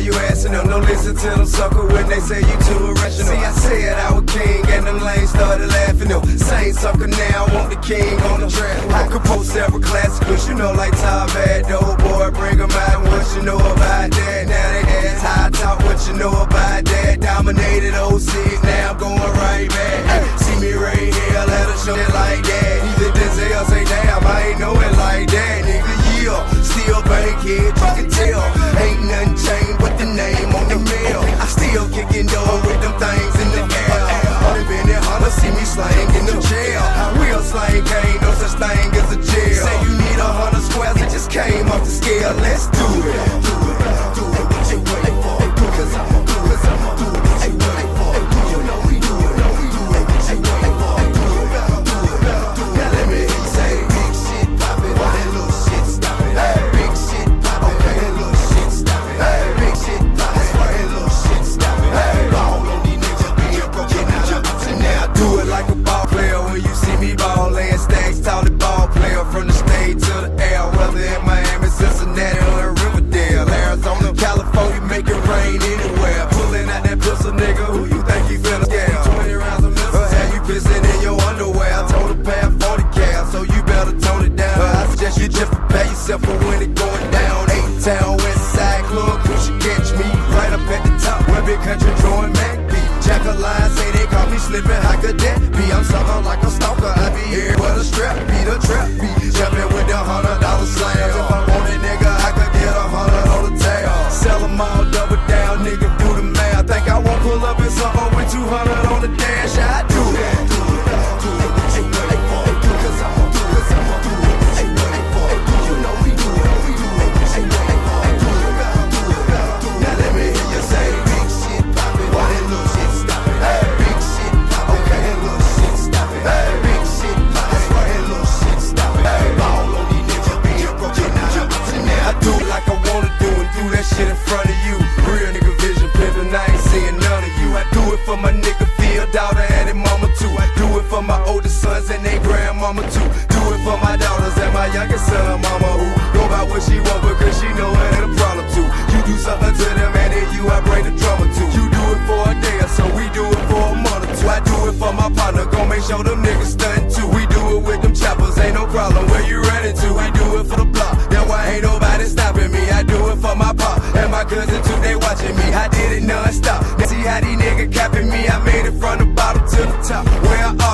you asking them? Don't listen to them sucker when they say you too irrational. See, I said I was king, and them lanes started laughing. Them same sucker now, want the king on the track. I could post several classicals, you know, like Tom Bad, old boy, bring them out. What you know about that? Now they ask high talk, what you know about that? Dominated OC, now I'm going right back. Hey, see me right here, let her show it like that. Either Denzel say, damn, I ain't know it like that. Nigga, yeah, still bankhead, you can tell. Ain't nothing changed but the name on the mail. I still kicking door with them things in the air. Only been in Hunter, see me slang in the jail. Real slang, ain't no such thing as a jail. Say you need 100 squares, it just came off the scale. Let's do it. Do it, do it, what you waiting for? Cause I'ma do it, I'ma do it, what you waiting for? You know we do it, know we do it, what you waiting for? Do it, do it, do it. Now let me hear you say big shit poppin', why that little shit stoppin'? Big shit poppin', okay, that little shit stoppin'. Big shit poppin', why that little shit stoppin'? Ball on these niggas being broken out. Now do it like a ball player when you see me ball laying stacks, tall the ball player from the stage to the air. Whether in Miami, Cincinnati, or in Riverdale, Arizona, California, make it rain anywhere. Pulling out that pistol, nigga, who you think you finna scale? 20 rounds of missiles, have you pissing in your underwear? I told her pay 40 cal, so you better tone it down. I suggest you just prepare yourself for when it going down. 8-Town, West Side Club, you should catch me right up at the top where Big Country join Mac B. Jack a line, say they call me slipping, how could that be? I'm something like a stalker, I be here where the strap be, the trap be. Jumping with the $100 slams. If I want it, nigga, I could get 100 on the tail. Sell them all, double down, nigga, do the math. Think I won't pull up in something with 200 on the dash? I do that. Do it, do it, what you waiting for? Cause I'ma do it, I'ma do it, what you waiting for? You know we do it, we do it, what you waiting for? Do it, do it, do it. Now let me hear you say big shit poppin', why that little shit stoppin'? Big shit poppin', okay, that little shit stoppin'. Big shit poppin', why that little shit stoppin'? Ball on these niggas being broken out. Now I do it like I wanna do and do that shit in front of you. Real nigga vision pimpin', I ain't seeing none of you. I do it for my nigga Phil, daughter and his mama too. I do it for my oldest sons and their grandmama too. Do it for my daughters and my youngest son, mama who go by what she want because she know it ain't a problem too. You do something to them and then you I bring the drama too. You do it for a day or so, we do it for a month or two. I do it for my partner, gon' make sure them niggas stuntin' too. We do it with them choppers, ain't no problem where you running to. We do it for the block, that's why ain't nobody stopping me. I do it for my pop and my cousin too, they watching me. I did it non-stop, now see how these niggas capping me. I made it from the bottom to the top, where I